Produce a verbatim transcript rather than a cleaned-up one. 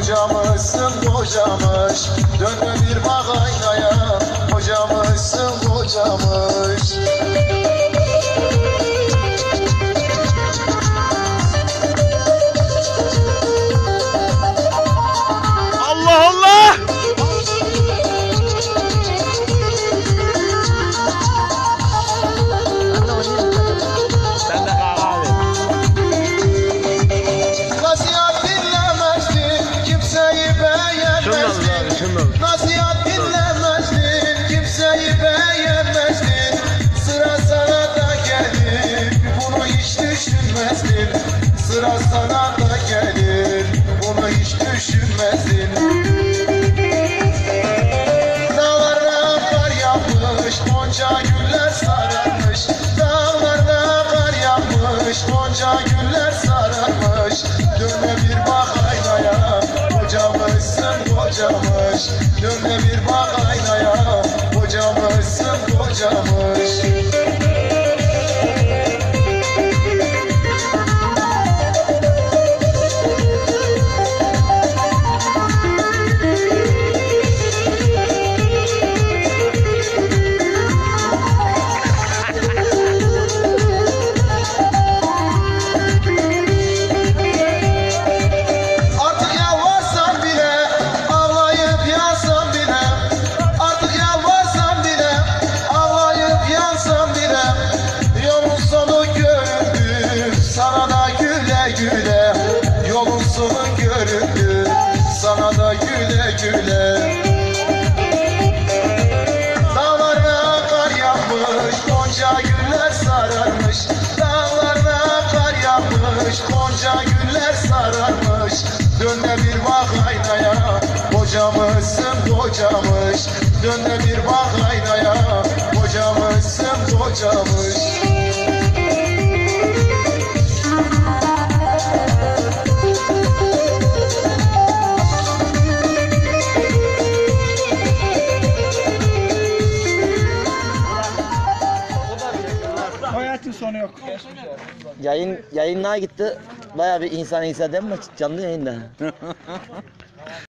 Kocamışsın kocamış, dönme bir bak aynaya. Kocamışsın kocamış. Allah Allah! Sen de kahve abi. Nasihat dinlemezdin, kimseyi beğenmezdin. Nasihat dinlemezdin, kimseyi beğenmezdin. Sıra sana da gelir, bunu hiç düşünmezdin. Sıra sana da gelir, bunu hiç düşünmezdin. Dağlara kar yağmış, gonca güller sararmış. Dağlarda kar yağmış, gonca güller sararmış. Dönme bir bak aynaya, kocamışsın kocamış. Dönme bir bak aynaya, kocamışsın kocamış. Yolun sonu göründü, sana da güle güle. Dağlarda kar yağmış, gonca güller sararmış. Dağlarda kar yağmış, gonca güller sararmış. Dönme bir bak aynaya, kocamışsın kocamış. Dönme bir bak aynaya, kocamışsın kocamış. Hayatın sonu yok. Yayın yayınlığa gitti. Bayağı bir insan insan değil mi? Canlı yayında.